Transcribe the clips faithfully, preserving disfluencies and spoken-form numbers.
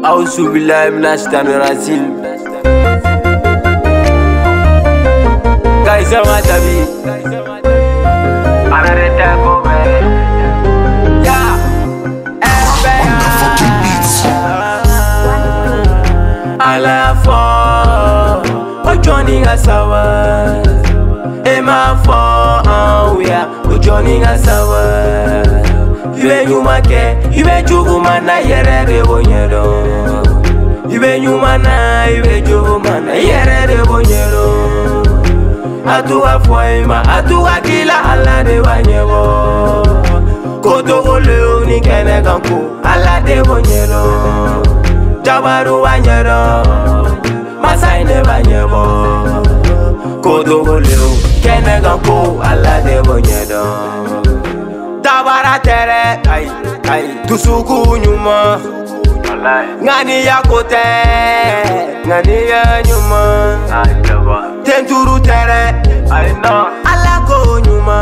A'udzu billahi minasyaitonir rajim. Guys, sama tabi. Ana reta ko be. Ya. Ala fo. O Johnny Gasawa. E ma fo oh ya. O Johnny Gasawa. Ibe nyuma ke, ibe juguma na yere de bonyero. Ibe nyuma na, ibe juguma na yere de bonyero. Atuwa foima, atuwa kila ala de banyero. Koto gole ni kene kanku, ala de bonyero. Jabaru banyero, masai de banyero. Koto gole kene kanku, ala de bonyero. Tabara tere, ay, ay, tusuku nyuma. Ngani ya kote, ngani ya nyuma. Tenturu tere, ay no. Alako nyuma.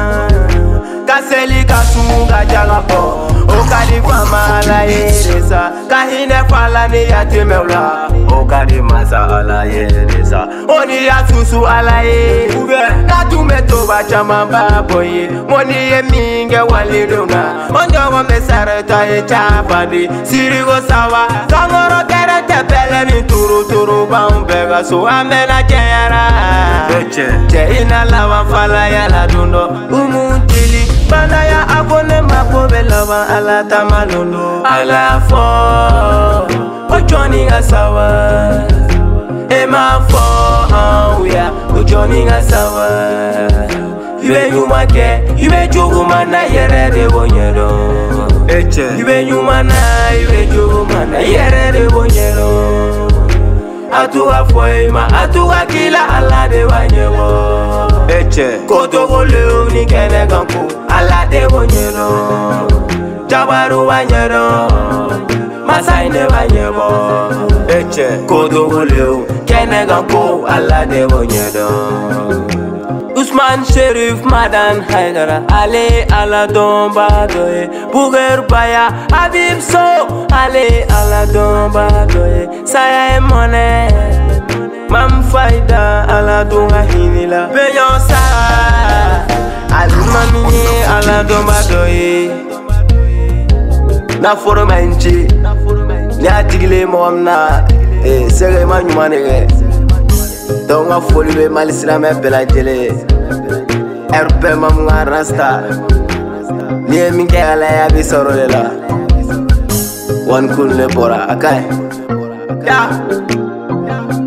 Kaseli kasunga jagapo, okadi fama ala yeresa. Kahine fala ni ya temewla, okadi masa ala yeresa. Oni ya susu ala ye, katume toba chama baboye. Moni ye minge walidunga, onjo wa mesare taye chapadi. Sirigo sawa, kangoro tere tepele ni turu turu bambega. So amena jayara, che ina lava fala ya la dundo. Umuntili, bana ya abone makobe lava ala tamalolo. Ala fo, o Johnny Gasawa. E ma fo, oh ya, o Johnny Gasawa. Ibe nyuma ke, ibe juguma na yere de bonyero. Ibe nyuma na, ibe juguma na yere de bonyero. Atuwa foima, atuwa kila ala de banyero. Koto gole ni kene kanku, ala de bonyero. Jabaru banyero, masai de banyero. Koto gole kene kanku, ala de bonyero. Usman Sherif Madan Haidara, Ale ala domba doye. Buger Baya Habib So, Ale ala domba doye. Saya emone, Mam Faida ala dunga hinila. Beyosa, Almami ala domba doye. Na forma inchi, nya tigile momna, eh sere manyumane. Donga foliwe malisirame belajele R P mamnga rasta Niye minke ala ya bisoro lela Wan kun le bora akay Ya